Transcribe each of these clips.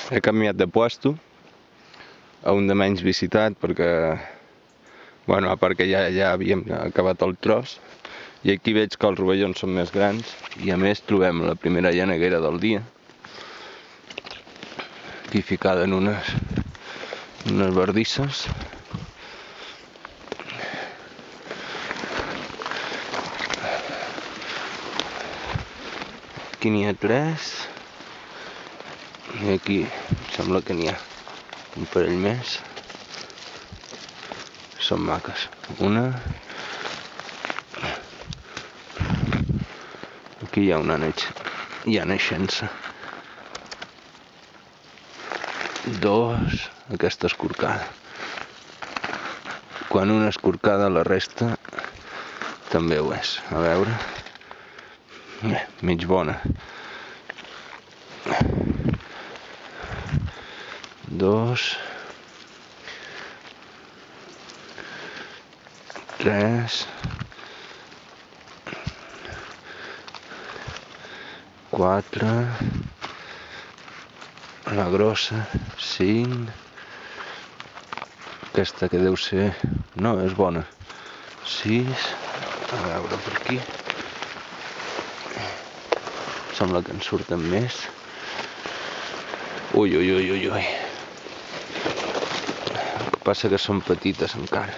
He canviat de puesto a un de menys visitat perquè, bueno, a part que ja havíem acabat el tros, i aquí veig que els rovellons són més grans i a més trobem la primera llaneguera del dia aquí ficada en unes bardisses. Aquí n'hi ha 3 i aquí em sembla que n'hi ha un parell més. Són maques. Una. Aquí hi ha una naixença. 2. Aquesta escorcada. Quan una escorcada la resta també ho és. A veure. Mig bona. 2. 3. 4. La grossa. 5. Aquesta que deu ser... No, és bona. 6. A veure per aquí. Sembla que en surten més. Ui. El que passa que són petites encara.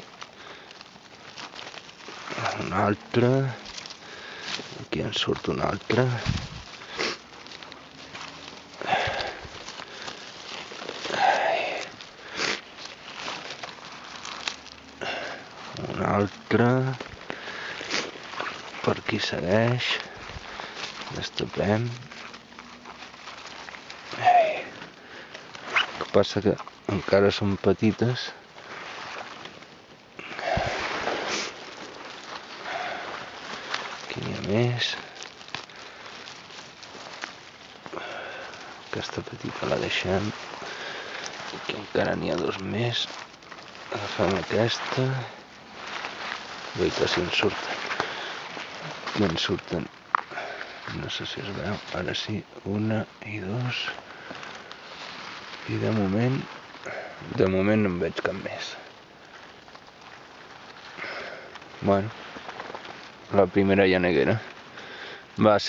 Una altra. Aquí en surt una altra. Una altra. Per aquí segueix. Destapem. El que passa que encara són petites. Aquí n'hi ha més. Aquesta petita la deixem. Aquí encara n'hi ha 2 més. Agafem aquesta. Veita si en surten. Aquí en surten. No sé si es veu. Ara sí. 1 i 2. I de moment no en veig cap més. Bueno, la primera llaneguera. Va,